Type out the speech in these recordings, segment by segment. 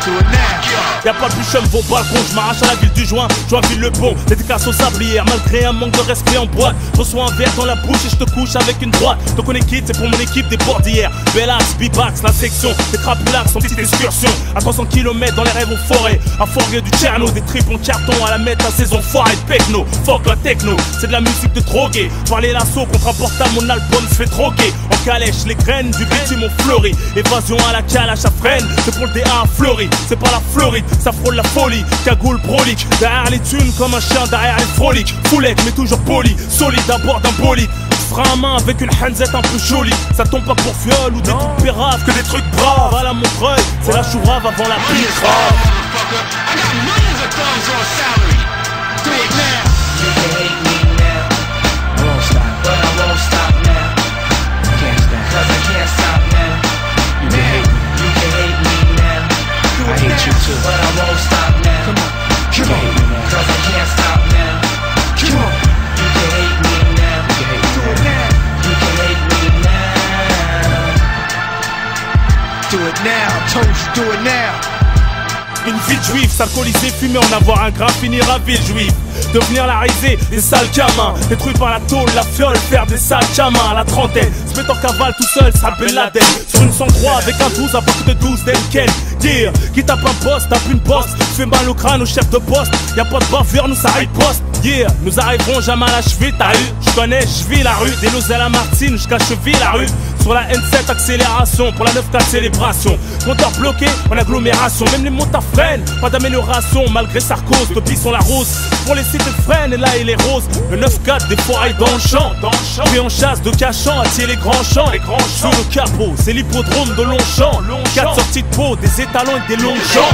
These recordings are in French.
Y'a pas plus chum, vos balcons, j'm'arrache à la ville du joint, Joinville le bon, dédicace aux sablières, malgré un manque de respect en boîte. Reçois un verre dans la bouche et je te couche avec une droite. Donc on est quitte, c'est pour mon équipe des bordières. Bellax, B-Bax, la section, des crapulax en petite excursion. À 300 km dans les rêves aux forêts, à forêt du Tcherno, des tripes en carton à la mettre à saison foire et pecno. Fuck la techno, c'est de la musique de drogué. Parler l'assaut contre un portable, mon album se fait troquer. En calèche, les graines du bitume ont fleuri. Évasion à la calache à freine, c'est pour le DA à Fleury. C'est pas la Floride, ça frôle la folie. Cagoule brolique, derrière les thunes comme un chien derrière les froliques. Foulette mais toujours poli, solide à bord d'un bolide. Frein à main avec une hanzette un peu jolie. Ça tombe pas pour fiole ou des trucs péraves, que des trucs braves. À la Montreuil, c'est la chourave avant la pire grave. Une vie de juif, s'alcooliser, fumer, en avoir un grain, finir à ville juive. Devenir la risée, des sales gamins, détruits par la tôle, la fiole, faire des sales gamins à la trentaine. Se mettre en cavale tout seul, ça Ben Laden. Sur une 103 avec un 12 à partir de 12 d'Enken. Dire, qui tape un poste, tape une bosse, fait mal au crâne au chef de poste. Y'a pas de bavure, nous ça riposte. Yeah, nous arriverons jamais à la cheville, t'as eu. J'connais, j'vis la rue, des Lozelle à Martine, jusqu'à Cheville la rue. Sur la N7 accélération, pour la 9-4 célébration. Compteur bloqué en agglomération, même les motards freinent. Pas d'amélioration malgré Sarkozy, de sont la rose. Pour les sites de freine et là il est rose. Le 9-4 des forailles dans le champ. Puis en chasse de cachant, attirer les grands champs. Sous le capot, c'est l'hippodrome de Longchamp. 4 sorties de peau, des étalons et des longs jambes.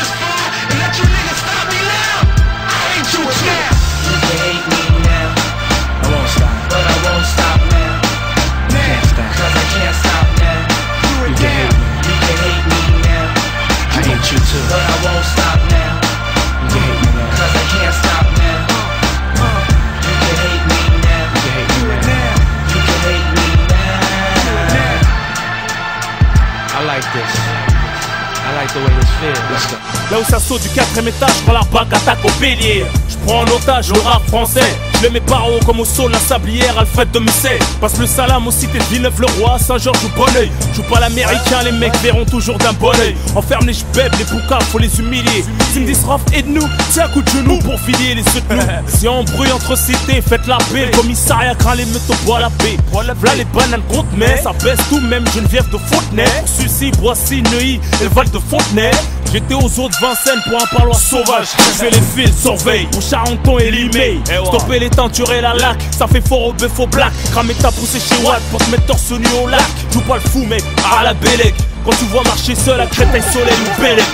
Là où ça saute du 4ème étage, quand l'arbac attaque au bélier. Je prends en otage le rap français. Je le mets par haut comme au sol la sablière, Alfred de Musset. Passe le salam aux cités de Villeneuve-le-Roi, Saint-Georges ou Bonneuil. Joue pas l'américain, les mecs verront toujours d'un bon oeil. Enferme les jbèbes, les boucas, faut les humilier. Si me disent Raph, aide-nous, tiens un coup de genou pour filer les soutenus. Si on bruit entre cités, faites la paix. Le commissariat craint les meutes au bois la paix. V'là les bananes contre mais ça baisse tout, même Geneviève de Fontenay. Sucy, Boissy, Neuilly et Val de Fontenay. J'étais aux eaux de Vincennes pour un parloir sauvage. Je fais les fils, surveille, mon Charenton et Limay. Stopper les teintures et la laque, ça fait fort au bœuf au black. Cramer ta poussée chez Watt pour te mettre torse nu au lac. Joue pas le fou mec, à la Bélec. Quand tu vois marcher seul à Créteil, Soleil ou Bélec.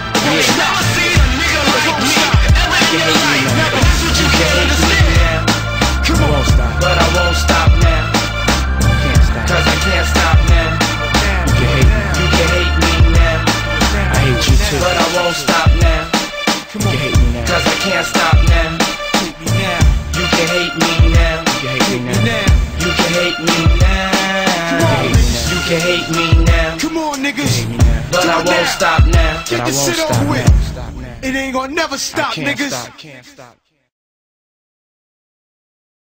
But I won't stop now. You can hate me now. Cause I can't stop now. You can hate me now. You can hate me now. You can hate me now. Come on, niggas. But I won't stop now. Get this shit over with. It ain't gonna never stop, niggas. Can't stop.